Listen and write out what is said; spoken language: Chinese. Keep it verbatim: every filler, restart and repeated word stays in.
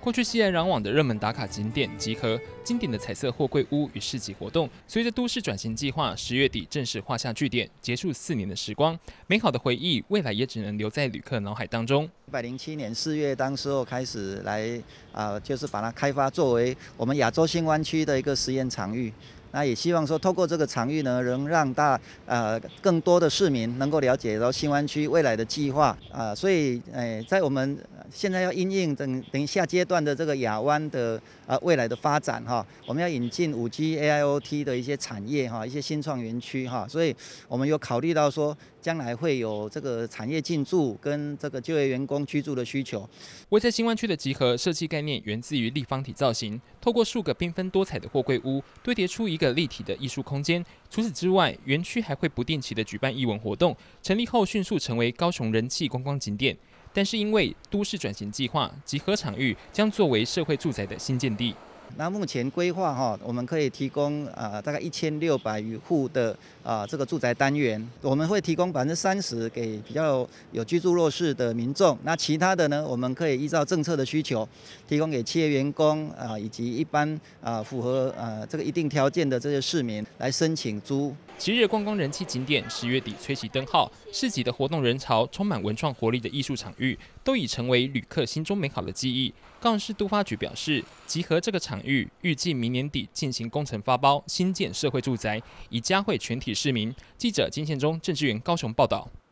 过去熙来攘往的热门打卡景点集合，经典的彩色货柜屋与市集活动，随着都市转型计划十月底正式画下句点，结束四年的时光，美好的回忆未来也只能留在旅客脑海当中。 一百零七年四月，当时候开始来啊、呃，就是把它开发作为我们亚洲新湾区的一个实验场域。那也希望说，透过这个场域呢，能让大呃更多的市民能够了解到新湾区未来的计划啊、呃，所以呃，在我们现在要因应等等下阶段的这个亚湾的呃未来的发展哈，我们要引进 五 G A I O T 的一些产业哈，一些新创园区哈，所以我们有考虑到说，将来会有这个产业进驻跟这个就业员工居住的需求。 位在新湾区的集合设计概念源自于立方体造型，透过数个缤纷多彩的货柜屋堆叠出一个立体的艺术空间。除此之外，园区还会不定期的举办艺文活动，成立后迅速成为高雄人气观光景点。但是因为都市转型计划，集合场域将作为社会住宅的新建地。 那目前规划哈，我们可以提供啊、呃、大概一千六百余户的啊、呃、这个住宅单元，我们会提供百分之三十给比较有居住弱势的民众，那其他的呢，我们可以依照政策的需求，提供给企业员工啊、呃、以及一般啊、呃、符合呃这个一定条件的这些市民来申请租。 即日观光人气景点十月底吹熄灯号，市集的活动人潮充满文创活力的艺术场域，都已成为旅客心中美好的记忆。高雄市都发局表示，集合这个场域预计明年底进行工程发包，新建社会住宅，以嘉惠全体市民。记者金宪忠、郑志源高雄报道。